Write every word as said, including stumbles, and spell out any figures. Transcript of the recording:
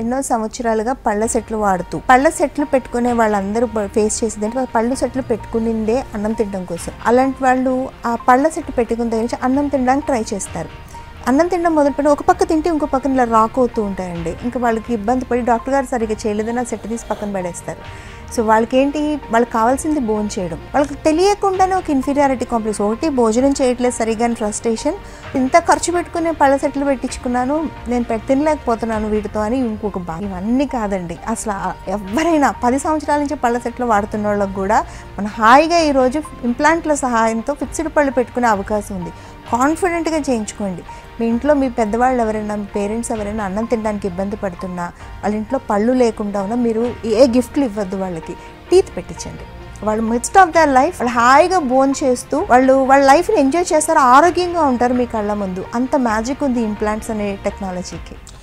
ఎన్నో సంవత్సరాలుగా పళ్ళ సెట్లు వాడుతూ పళ్ళ సెట్లు పెట్టుకునే వాళ్ళందరూ ఫేస్ చేసేది అంటే పళ్ళు సెట్లు పెట్టుకునిందే అన్నం తినడం కోసం. అలాంటి వాళ్ళు ఆ పళ్ళ సెట్లు పెట్టుకున్న దగ్గర నుంచి అన్నం తినడానికి ట్రై చేస్తారు. అన్నం తినడం మొదలుపెట్టి ఒక పక్క తింటే ఇంకో పక్కన ఇలా రాక్ అవుతూ ఉంటాయండి. ఇంకా వాళ్ళకి ఇబ్బంది పడి డాక్టర్ గారు సరిగ్గా చేయలేదని ఆ సెట్ తీసి పక్కన పడేస్తారు. సో వాళ్ళకి ఏంటి, వాళ్ళకి కావాల్సింది భోజనం చేయడం. వాళ్ళకి తెలియకుండానే ఒక ఇన్ఫీరియారిటీ కాంప్లెక్స్, ఒకటి భోజనం చేయట్లేదు సరిగ్గా అని ఫ్రస్ట్రేషన్, ఇంత ఖర్చు పెట్టుకునే పళ్ళ సెట్లు పెట్టించుకున్నాను నేను పెట్టి తినలేకపోతున్నాను వీటితో అని ఇంకొక బాధ. ఇవన్నీ కాదండి, అసలు ఎవరైనా పది సంవత్సరాల నుంచి పళ్ళ సెట్లు వాడుతున్న వాళ్ళకి కూడా మన హాయిగా ఈరోజు ఇంప్లాంట్ల సహాయంతో ఫిక్స్డ్ పళ్ళు పెట్టుకునే అవకాశం ఉంది. కాన్ఫిడెంట్గా చేయించుకోండి. మీ ఇంట్లో మీ పెద్దవాళ్ళు ఎవరైనా, మీ పేరెంట్స్ ఎవరైనా అన్నం తినడానికి ఇబ్బంది పడుతున్నా, వాళ్ళ ఇంట్లో పళ్ళు లేకుండా ఉన్నా మీరు ఏ గిఫ్ట్లు ఇవ్వద్దు, వాళ్ళకి టీత్ పెట్టించండి. వాళ్ళు మిడ్స్ట్ ఆఫ్ దర్ లైఫ్ వాళ్ళు హాయిగా బోన్ చేస్తూ వాళ్ళు వాళ్ళ లైఫ్ని ఎంజాయ్ చేస్తారు, ఆరోగ్యంగా ఉంటారు మీ కళ్ళ ముందు. అంత మ్యాజిక్ ఉంది ఇంప్లాంట్స్ అనే టెక్నాలజీకి.